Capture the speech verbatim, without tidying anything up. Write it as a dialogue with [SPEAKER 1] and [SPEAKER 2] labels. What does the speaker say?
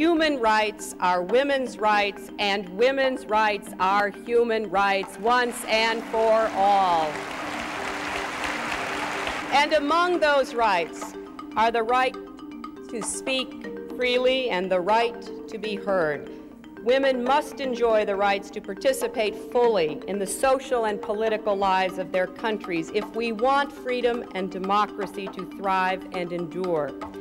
[SPEAKER 1] human rights are women's rights, and women's rights are human rights once and for all. And among those rights are the right to speak freely and the right to be heard. Women must enjoy the rights to participate fully in the social and political lives of their countries if we want freedom and democracy to thrive and endure.